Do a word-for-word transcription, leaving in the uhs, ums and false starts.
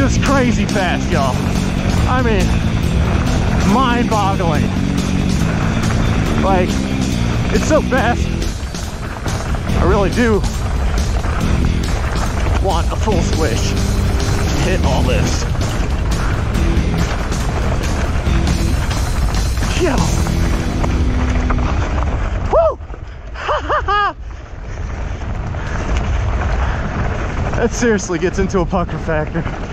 just crazy fast, y'all. I mean, mind-boggling. Like, it's so fast. I really do want a full swish to hit all this. Yo. Woo! That seriously gets into a pucker factor.